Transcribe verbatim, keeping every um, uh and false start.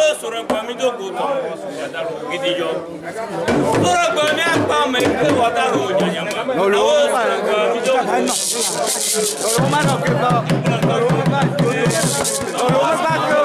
sọ̀rọ̀ gbàmí dòkò tó wàdà lọ gidi jọ sọ̀rọ̀ gbàmí àpá mẹ́kẹ́ wàdà lọ nyanyama àwọn sọ̀rọ̀ gbàmí dòkò. Lolo má lọ kí n bọ. Lolo má lọ kí n bọ.